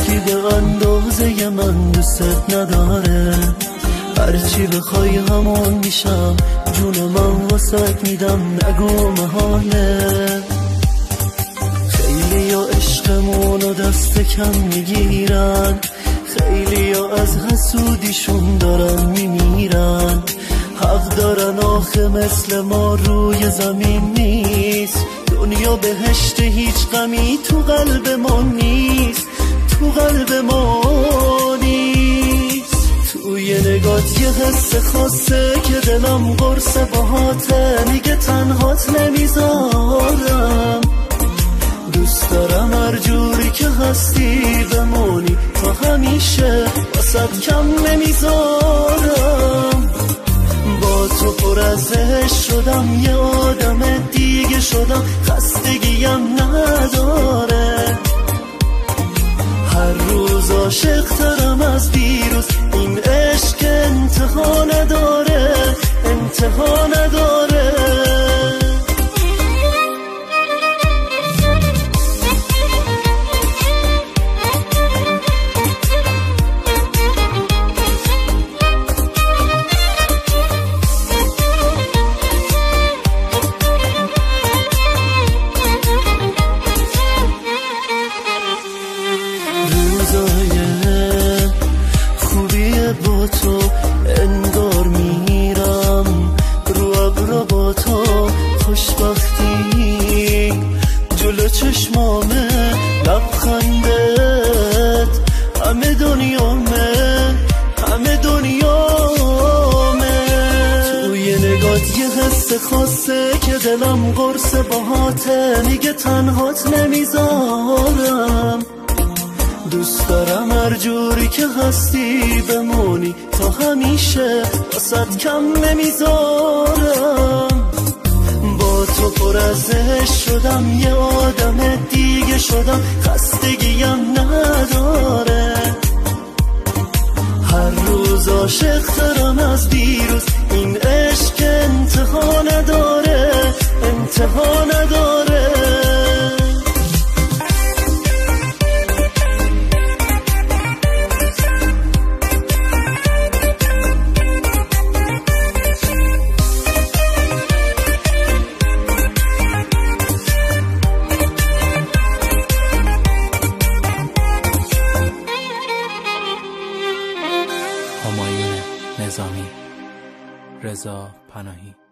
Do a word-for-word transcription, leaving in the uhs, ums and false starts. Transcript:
کسی به اندازه من دوست نداره. هرچی بخوای همون میشم، جون من واسط میدم، نگو محاله. خیلی یا عشقمونو دست کم میگیرن، خیلی یا از حسودیشون دارن میمیرن. حق دارن آخه مثل ما روی زمین نیست. دنیا بهشت هیچ غمی تو قلب ما نیست، تو قلب ما نیست. توی نگات یه حس خاصه که دلم قرص باهاته، میگه تنهات نمیذارم. دوست دارم هر جوری که هستی بمونی تا همیشه، واسد کم نمیذارم. با تو پر از عشق شدم، یه آدم دیگه شدم، خستگیم نداره. هر روز عاشق ترم از دیروز، این عشق انتها نداره، انتها نداره. با تو انگار میرم رو ابرا، با تو خوشبختی جلو چشمامه، لبخندت همه دنیامه، همه دنیامه. توی نگات یه حس خاصه که دلم قرص باهاته، میگه تنهات نمیذارم. دوست دارم هر جوری که هستی بمونی تا همیشه، واسد کم نمیذارم. با تو پر از عشق شدم، یه آدم دیگه شدم، خستگیم نداره. هر روز عاشق ترم از دیروز، این عشق انتها نداره، انتها نداره. همایون نظامی، رضا پناهی.